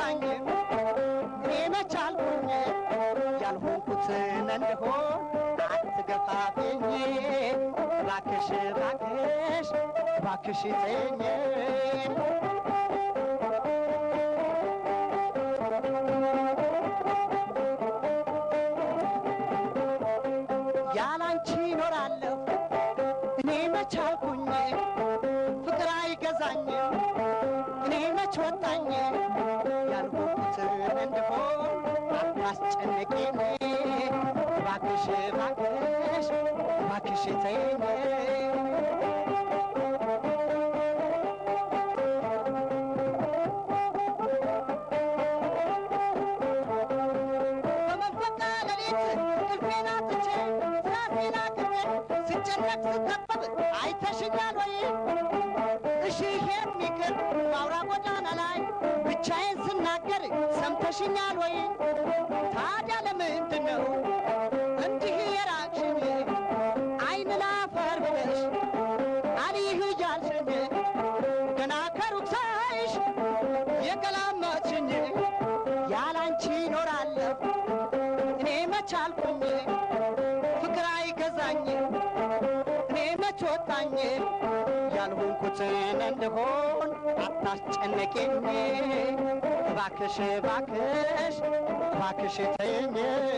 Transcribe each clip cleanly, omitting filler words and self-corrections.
አይገዛኝም እኔ መቻልኩኝ ያልሆንኩትን እንደሆን አትገፋብኝ እባክሽ እባክሽ እባክሽ ተይኝ ያላንቺ ኖራለሁ እኔ መቻልኩኝ ፍቅር አይገዛኝም እኔ መች ወጣኝ ያልሆንኩትን እንደሆን አታስጨንቂኝ እባክሽ እባክሽ እባክሽ ተይኝ በመንፈቀ ሌሊት እንቅልፌን አጥቼ ስራሴን አቅሜ ስጨነቅ ስከበብ አይተሽኛል ወይ እሺ ይሄን ይቅር በአውራ ጎዳና ላይ ብቻዬን ስናገር ሰምተሽኛል ወይ ታዲያ ለምንድን ነው እንዲህ የራቅሽኝ አይን ላፈር ብለሽ አልይህ እያልሽኝ ገና ከሩቅ ሳይሽ የገላመጥሽኝ ያላንቺ ኖራለሁ እኔ መቻልኩኝ ፍቅር አይገዛኝም እኔ መች ወጣኝ ያልሆንኩትን እንደሆን አታስጨንቂኝ እባክሽ እባክሽ እባክሽ ተይኝ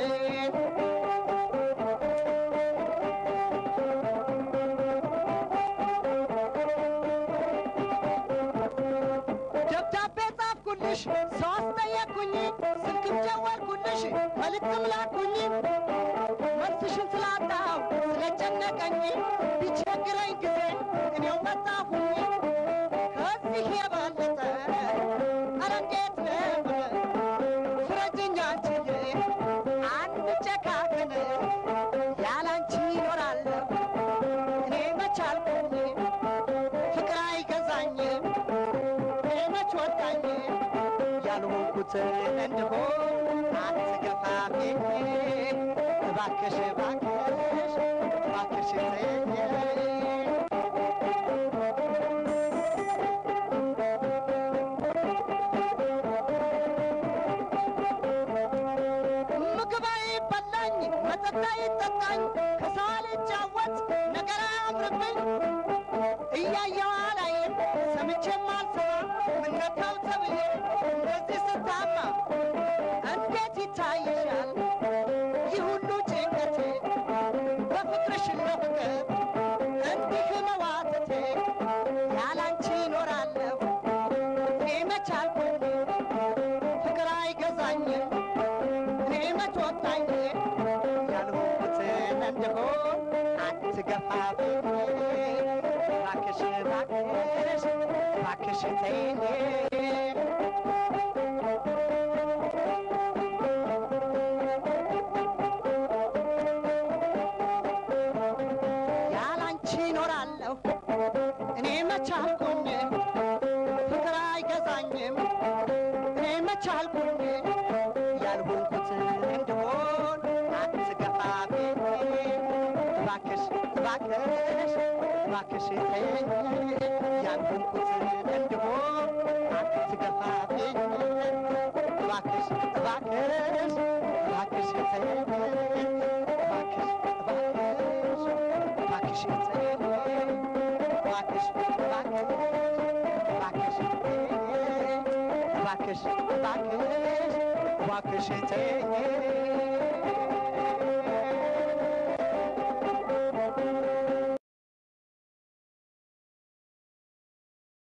ደብዳቤ ጻፍኩልሽ ሰው አስጠየቅኩኝ ስልክም ደወልኩልሽ መልእክትም ላኩኝ መልስሽን ስላጣሁ ስለጨነቀኝ ቢቸግረኝ ጊዜ እኔው መጣሁኝ ከዚህ የበለጠ ኧረ እንዴት ልበል ፍረጅኝ አንቺዬ አንጨካከን ያላንቺ እኖራለሁ እኔ መቻልኩኝ ፍቅር አይገዛኝም እኔ መች ወጣኝ ያልሆንኩትን እንደሆን አትገፋብኝ እባክሽ እባክሽ እባክሽ ተይኝ ምግብ አይበላኝ መጠጥ አይጠጣኝ ከሰው አልጫወት ነገር አያምርብኝ እያየሁ አላይም ሰምቼም አልሰማ ምነካው ተብዬ እንደዚህ ስታማ እንዴት ይታይሻል ይህ ሁሉ ጭንቀቴ በፍቅርሽ ለፍቅር እንዲህ መዋተቴ ያላንቺ እኖራለሁ እኔ መቻልኩኝ ፍቅር አይገዛኝም እኔ መች ወጣኝ ያልሆንኩትን እንደሆን አትገፋብኝ እባክሽ እባክሽ እባክሽ ተይኝ ያላንቺ እኖራለሁ እኔ መቻልኩኝ ፍቅር አይገዛኝም እኔ መቻልኩኝ ያልሆንኩትን እንደሆን አትገፋብኝ እባክሽ እባክሽ እባክሽ ተይኝ ያልሆንኩትን እንደሆን አትገፋብኝ እባክሽ እባክሽ እባክሽ ተይኝ እባክሽ እባክሽ እባክሽ ተይኝ እባክሽ እባክሽ እባክሽ ተይኝ እባክሽ እባክሽ እባክሽ ተይኝ